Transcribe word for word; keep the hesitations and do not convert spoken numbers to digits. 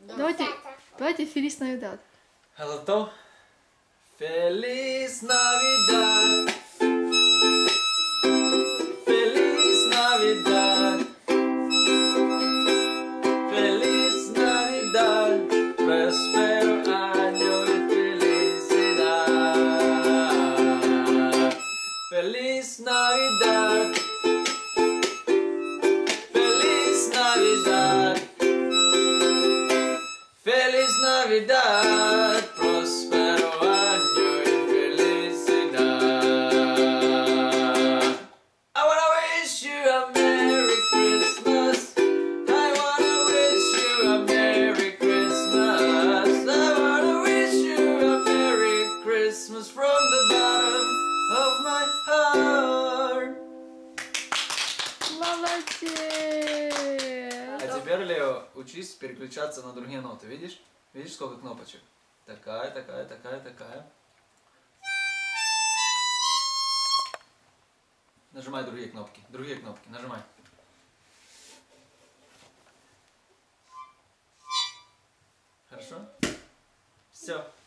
Давайте, давайте Feliz Navidad. Готов? Feliz Navidad. Feliz Navidad. Feliz Navidad. Prospero año y felicidad. Feliz Navidad. Feliz Navidad. Feliz Navidad, próspero año y felicidad. I wanna wish you a Merry Christmas. I wanna wish you a Merry Christmas. I wanna wish you a Merry Christmas from the bottom of my heart. Молодец! А теперь, Лео, учись переключаться на другие ноты. Видишь? Видишь, сколько кнопочек? Такая, такая, такая, такая. Нажимай другие кнопки. Другие кнопки. Нажимай. Хорошо? Все.